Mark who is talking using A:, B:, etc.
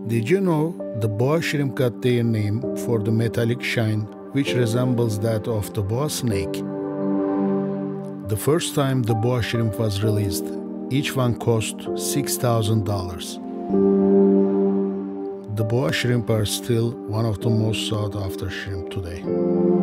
A: Did you know the boa shrimp got their name for the metallic shine which resembles that of the boa snake? The first time the boa shrimp was released, each one cost $6,000. The boa shrimp are still one of the most sought after shrimp today.